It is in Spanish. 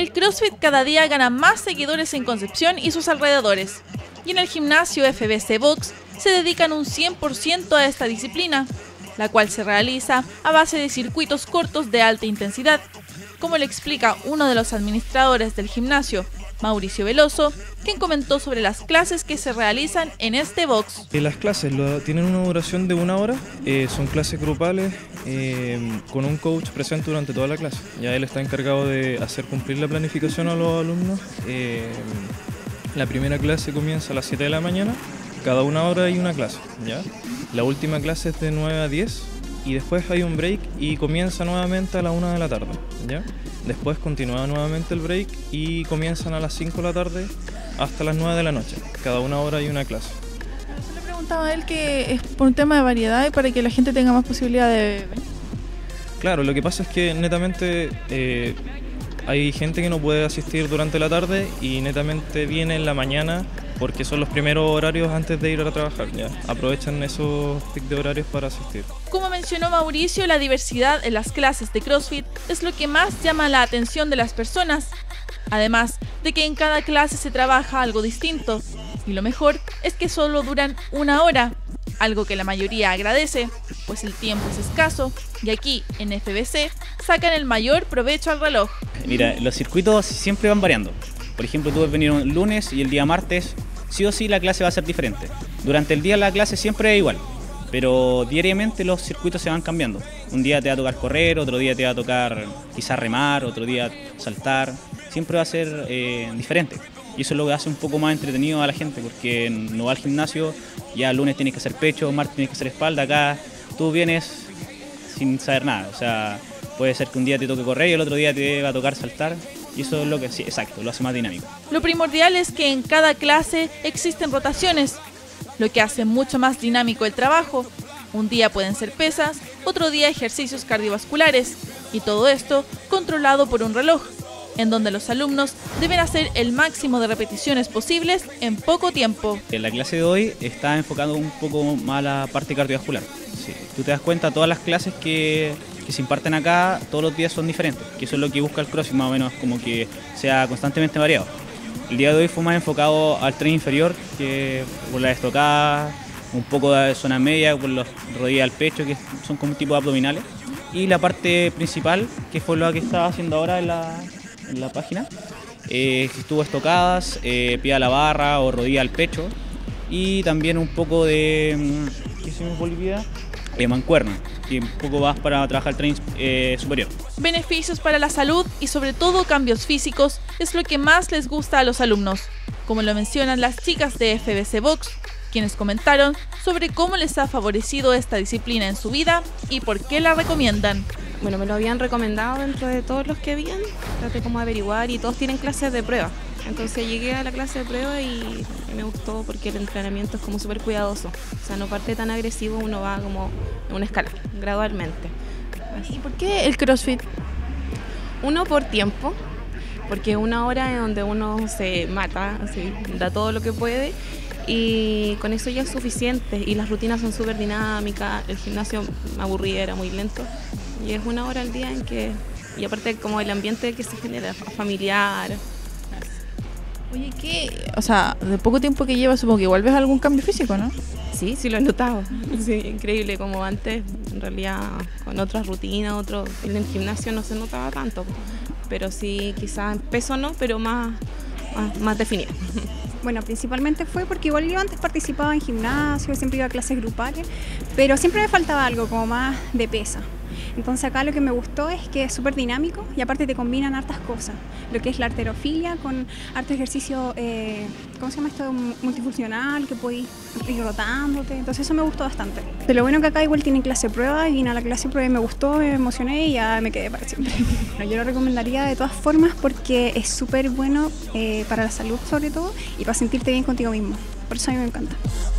El CrossFit cada día gana más seguidores en Concepción y sus alrededores. Y en el gimnasio FBC Box se dedican un 100% a esta disciplina, la cual se realiza a base de circuitos cortos de alta intensidad, como le explica uno de los administradores del gimnasio, Mauricio Veloso, quien comentó sobre las clases que se realizan en este box. Las clases tienen una duración de 1 hora, son clases grupales con un coach presente durante toda la clase. Ya él está encargado de hacer cumplir la planificación a los alumnos. La primera clase comienza a las 7 de la mañana, cada 1 hora hay una clase, ¿ya? La última clase es de 9 a 10 y después hay un break y comienza nuevamente a la 1 de la tarde, ¿ya? Después continúa nuevamente el break y comienzan a las 5 de la tarde hasta las 9 de la noche. Cada 1 hora hay una clase. Yo le preguntaba a él que es por un tema de variedad y para que la gente tenga más posibilidad de... Claro, lo que pasa es que netamente hay gente que no puede asistir durante la tarde y netamente viene en la mañana porque son los primeros horarios antes de ir a trabajar, ya. Aprovechan esos pics de horarios para asistir. Como mencionó Mauricio, la diversidad en las clases de CrossFit es lo que más llama la atención de las personas. Además de que en cada clase se trabaja algo distinto. Y lo mejor es que solo duran 1 hora, algo que la mayoría agradece, pues el tiempo es escaso y aquí en FBC sacan el mayor provecho al reloj. Mira, los circuitos siempre van variando. Por ejemplo, tú puedes venir un lunes y el día martes, sí o sí la clase va a ser diferente. Durante el día la clase siempre es igual, pero diariamente los circuitos se van cambiando. Un día te va a tocar correr, otro día te va a tocar quizás remar, otro día saltar. Siempre va a ser diferente. Y eso es lo que hace un poco más entretenido a la gente, porque no va al gimnasio, ya el lunes tienes que hacer pecho, martes tienes que hacer espalda, acá tú vienes sin saber nada. O sea, puede ser que un día te toque correr y el otro día te va a tocar saltar. Y eso es lo que, sí, exacto, lo hace más dinámico. Lo primordial es que en cada clase existen rotaciones, lo que hace mucho más dinámico el trabajo. Un día pueden ser pesas, otro día ejercicios cardiovasculares, y todo esto controlado por un reloj, en donde los alumnos deben hacer el máximo de repeticiones posibles en poco tiempo. La clase de hoy está enfocando un poco más a la parte cardiovascular. Sí, tú te das cuenta, todas las clases que se imparten acá, todos los días son diferentes, que eso es lo que busca el CrossFit, más o menos, como que sea constantemente variado. El día de hoy fue más enfocado al tren inferior, que por la estocada, un poco de zona media, por las rodillas al pecho, que son como un tipo de abdominales, y la parte principal, que fue lo que estaba haciendo ahora en la página, que estuvo estocadas, pie a la barra o rodilla al pecho, y también un poco de, ¿qué se me olvida? Mancuerna, y un poco más para trabajar el tren superior. Beneficios para la salud y sobre todo cambios físicos es lo que más les gusta a los alumnos, como lo mencionan las chicas de FBC Box, quienes comentaron sobre cómo les ha favorecido esta disciplina en su vida y por qué la recomiendan. Bueno, me lo habían recomendado dentro de todos los que habían, traté como de averiguar y todos tienen clases de prueba. Entonces llegué a la clase de prueba y me gustó porque el entrenamiento es como súper cuidadoso. O sea, no parte tan agresivo, uno va como en una escala, gradualmente. ¿Y por qué el CrossFit? Uno, por tiempo, porque 1 hora en donde uno se mata, así, da todo lo que puede y con eso ya es suficiente. Y las rutinas son súper dinámicas, el gimnasio me aburría, era muy lento. Y es 1 hora al día en que, y aparte como el ambiente que se genera, familiar. Oye, ¿qué? O sea, de poco tiempo que llevas, supongo que igual ves algún cambio físico, ¿no? Sí, sí lo he notado. Sí, increíble, como antes, en realidad, con otras rutinas, en el gimnasio no se notaba tanto. Pero sí, quizás en peso no, pero más definido. Bueno, principalmente fue porque igual yo antes participaba en gimnasio, siempre iba a clases grupales, pero siempre me faltaba algo como más de pesa. Entonces acá lo que me gustó es que es súper dinámico y aparte te combinan hartas cosas, lo que es la halterofilia con harto ejercicio, ¿cómo se llama esto? Multifuncional, que puedes ir rotándote, entonces eso me gustó bastante. De lo bueno que acá igual tienen clase de prueba y vine a la clase de prueba y me gustó, me emocioné y ya me quedé para siempre. Yo lo recomendaría de todas formas porque es súper bueno para la salud sobre todo y para sentirte bien contigo mismo, por eso a mí me encanta.